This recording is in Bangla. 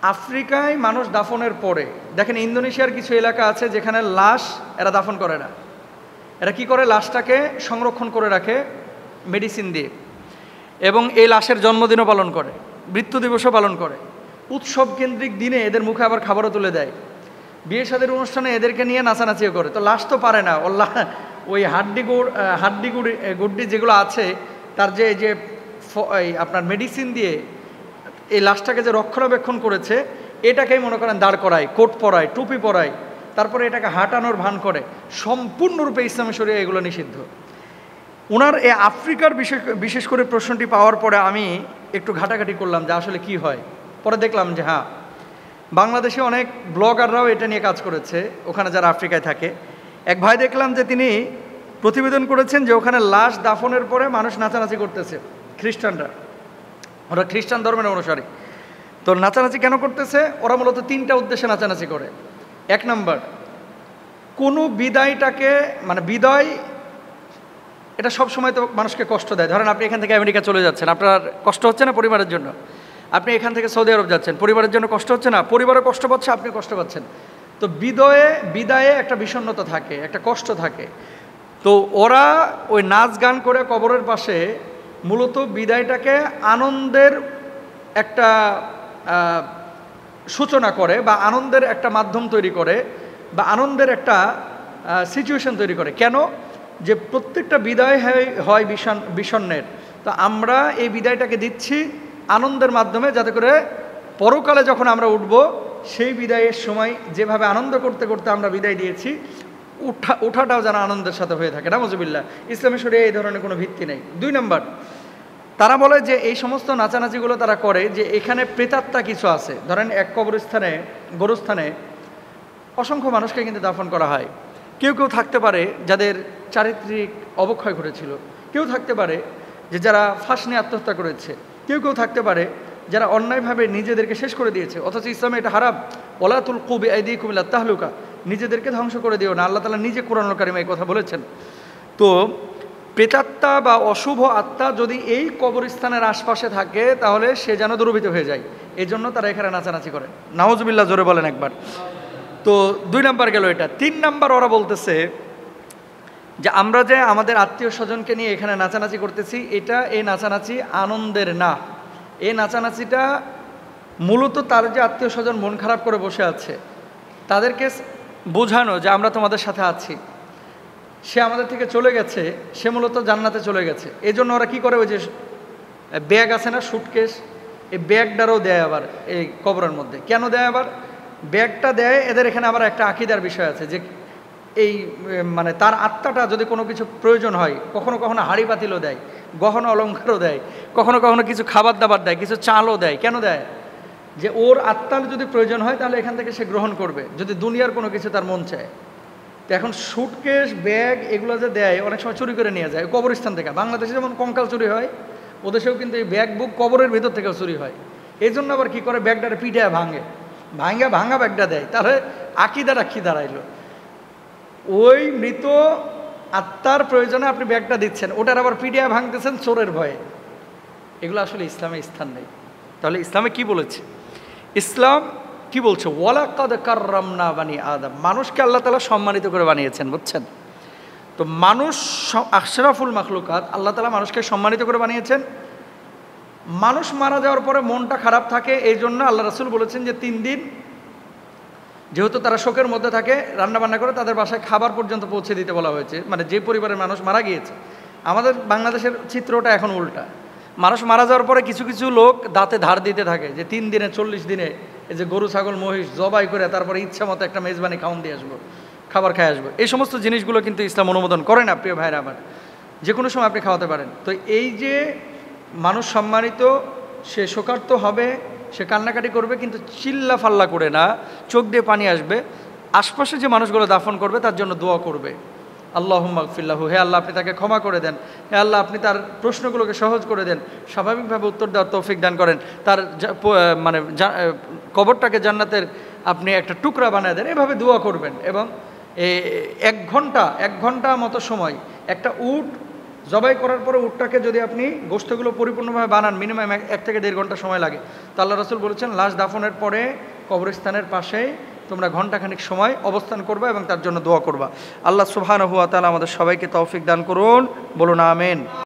আফ্রিকায় মানুষ দাফনের পরে দেখেন, ইন্দোনেশিয়ার কিছু এলাকা আছে যেখানে লাশ এরা দাফন করে না। এরা কি করে, লাশটাকে সংরক্ষণ করে রাখে মেডিসিন দিয়ে, এবং এই লাশের জন্মদিনও পালন করে, মৃত্যু দিবসও পালন করে। উৎসব কেন্দ্রিক দিনে এদের মুখে আবার খাবারও তুলে দেয়। বিয়ে শাদীর অনুষ্ঠানে এদেরকে নিয়ে নাচানাচিও করে। তো লাশ তো পারে না, ওই হাড্ডি গুড্ডি যেগুলো আছে তার যে আপনার মেডিসিন দিয়ে এই লাশটাকে যে রক্ষণাবেক্ষণ করেছে, এটাকেই মনে করেন দাঁড় করায়, কোট পরায়, টুপি পরায়, তারপরে এটাকে হাঁটানোর ভান করে। সম্পূর্ণরূপে ইসলামী শরিয়া এগুলো নিষিদ্ধ। ওনার এই আফ্রিকার বিশেষ করে প্রশ্নটি পাওয়ার পরে আমি একটু ঘাটাঘাটি করলাম যে আসলে কি হয়। পরে দেখলাম যে হ্যাঁ, বাংলাদেশে অনেক ব্লগাররাও এটা নিয়ে কাজ করেছে, ওখানে যারা আফ্রিকায় থাকে। এক ভাই দেখলাম যে তিনি প্রতিবেদন করেছেন যে ওখানে লাশ দাফনের পরে মানুষ নাচানাচি করতেছে, খ্রিস্টানরা, ওরা খ্রিস্টান ধর্মের অনুসারী। তো নাচানাচি কেন করতেছে? ওরা মূলত তিনটা উদ্দেশ্যে নাচানাচি করে। এক নম্বর, কোনো বিদায়টাকে, মানে বিদায় এটা সবসময় তো মানুষকে কষ্ট দেয়। ধরেন আপনি এখান থেকে আমেরিকা চলে যাচ্ছেন, আপনার কষ্ট হচ্ছে না পরিবারের জন্য? আপনি এখান থেকে সৌদি আরব যাচ্ছেন, পরিবারের জন্য কষ্ট হচ্ছে না? পরিবারও কষ্ট পাচ্ছে, আপনি কষ্ট পাচ্ছেন। তো বিদায়ে একটা বিষণ্ণতা থাকে, একটা কষ্ট থাকে। তো ওরা ওই নাচ গান করে কবরের পাশে মূলত বিদায়টাকে আনন্দের একটা সূচনা করে, বা আনন্দের একটা মাধ্যম তৈরি করে, বা আনন্দের একটা সিচুয়েশন তৈরি করে। কেন? যে প্রত্যেকটা বিদায় হয় বিষণ্ণের। তো আমরা এই বিদায়টাকে দিচ্ছি আনন্দের মাধ্যমে, যাতে করে পরকালে যখন আমরা উঠব, সেই বিদায়ের সময় যেভাবে আনন্দ করতে করতে আমরা বিদায় দিয়েছি, ওঠাটাও যেন আনন্দের সাথে হয়ে থাকে। নাউজুবিল্লাহ। ইসলামী শরিয়ায় এই ধরনের কোনো ভিত্তি নেই। 2 নম্বর, তারা বলে যে এই সমস্ত নাচানাচিগুলো তারা করে যে এখানে প্রেতাত্মা কিছু আছে। ধরেন এক গোরস্থানে অসংখ্য মানুষকে কিন্তু দাফন করা হয়। কেউ কেউ থাকতে পারে যাদের চারিত্রিক অবক্ষয় ঘটেছিল, কেউ থাকতে পারে যে যারা ফাঁস নিয়ে আত্মহত্যা করেছে, কেউ কেউ থাকতে পারে যারা অন্যায়ভাবে নিজেদেরকে শেষ করে দিয়েছে। অথচ ইসলামে এটা হারাম। ওয়ালা তুলকু বিআইদিকুম ইলা তাহলুকা, নিজেদেরকে ধ্বংস করে দিও না। আল্লাহ তাআলা নিজে কোরআনুল কারিমে এই কথা বলেছেন। তো প্রেতাত্মা বা অশুভ আত্মা যদি এই কবরস্থানের আশপাশে থাকে, তাহলে সে যেন দুর্বৃত্ত হয়ে যায়। এই জন্য তারা এখানে নাচানাচি করে। নাউজুবিল্লাহ, জোরে বলেন একবার। তো 2 নাম্বার গেল এটা। 3 নাম্বার, ওরা বলতেছে যে আমরা যে আমাদের আত্মীয় স্বজনকে নিয়ে এখানে নাচানাচি করতেছি, এই নাচানাচি আনন্দের না। এই নাচানাচিটা মূলত তার যে আত্মীয় স্বজন মন খারাপ করে বসে আছে, তাদেরকে বোঝানো যে আমরা তোমাদের সাথে আছি। সে আমাদের থেকে চলে গেছে, সে মূলত জান্নাতে চলে গেছে। এই জন্য ওরা কী করে, ওই যে ব্যাগ আছে না, সুটকেস, এই ব্যাগটারও দেয় আবার এই কবরের মধ্যে। কেন দেয় আবার ব্যাগটা দেয়? এদের এখানে আবার একটা আকীদার বিষয় আছে যে এই মানে তার আত্মাটা যদি কোনো কিছু প্রয়োজন হয়, কখনো কখনো হাঁড়ি পাতিলও দেয়, গহনা অলঙ্কারও দেয়, কখনো কখনো কিছু খাবার দাবার দেয়, কিছু চালও দেয়। কেন দেয়? যে ওর আত্মার যদি প্রয়োজন হয় তাহলে এখান থেকে সে গ্রহণ করবে, যদি দুনিয়ার কোনো কিছু তার মন চায়। তো এখন সুটকেস, ব্যাগ এগুলো যে দেয়, অনেক সময় চুরি করে নিয়ে যায় কবরস্থান থেকে। বাংলাদেশে যেমন কঙ্কাল চুরি হয়, ওদেশেও কিন্তু এই ব্যাগ বুক কবরের ভেতর থেকেও চুরি হয়। এই জন্য আবার কী করে, ব্যাগটারে পিঠে ভাঙা ব্যাগটা দেয়। তাহলে আকীদার কি দাঁড়াইলো? ওই মৃত আত্মার প্রয়োজনে আপনি ব্যাগটা দিচ্ছেন, ওটার আবার পিডিয়া ভাঙতেছেন চোরের ভয়ে। এগুলো আসলে ইসলামে স্থান নেই। তাহলে ইসলামে কি বলেছে? ইসলাম কি বলছে? ওয়ালাকাদ কাররামনা বানি আদম, মানুষকে আল্লাহ তাআলা সম্মানিত করে বানিয়েছেন, বুঝছেন? তো মানুষ আশরাফুল মাখলুকাত, আল্লাহ তাআলা মানুষকে সম্মানিত করে বানিয়েছেন। মানুষ মারা যাওয়ার পরে মনটা খারাপ থাকে, এই জন্য আল্লাহ রাসূল বলেছেন যে 3 দিন যেহেতু তারা শোকের মধ্যে থাকে, রান্নাবান্না করে তাদের বাসায় খাবার পর্যন্ত পৌঁছে দিতে বলা হয়েছে। মানে যে পরিবারের মানুষ মারা গিয়েছে। আমাদের বাংলাদেশের চিত্রটা এখন উল্টা। মানুষ মারা যাওয়ার পরে কিছু কিছু লোক দাঁতে ধার দিতে থাকে যে 3 দিনে 40 দিনে এই যে গরু ছাগল মহিষ জবাই করে তারপরে ইচ্ছা মতো একটা মেজবানি খাওয়ান দিয়ে আসবো, খাবার খাই আসবো। এই সমস্ত জিনিসগুলো কিন্তু ইসলাম অনুমোদন করে না, প্রিয় ভাইরা আমার। যে কোনো সময় আপনি খাওয়াতে পারেন। তো এই যে মানুষ সম্মানিত, সে শোকার্ত হবে, সে কান্নাকাটি করবে, কিন্তু চিল্লা ফাল্লা করে না, চোখ দিয়ে পানি আসবে। আশপাশে যে মানুষগুলো দাফন করবে তার জন্য দোয়া করবে, আল্লাহুম্মা গফিরলাহু, হে আল্লাহ আপনি তাকে ক্ষমা করে দেন, হে আল্লাহ আপনি তার প্রশ্নগুলোকে সহজ করে দেন, স্বাভাবিকভাবে উত্তর দেওয়ার তৌফিক দান করেন, তার মানে কবরটাকে জান্নাতের আপনি একটা টুকরা বানায় দেন। এভাবে দোয়া করবেন। এবং 1 ঘন্টা মতো সময় একটা উট জবাই করার পরে উটটাকে যদি আপনি গোশতগুলো পরিপূর্ণভাবে বানান, মিনিমাম 1 থেকে 1.5 ঘন্টা সময় লাগে। তো আল্লাহ রাসূল বলেছেন লাশ দাফনের পরে কবরস্থানের পাশেই তোমরা ঘণ্টাখানিক সময় অবস্থান করবা এবং তার জন্য দোয়া করবা। আল্লাহ সুবহানাহু ওয়া তাআলা আমাদের সবাইকে তৌফিক দান করুন, বলুন আমিন।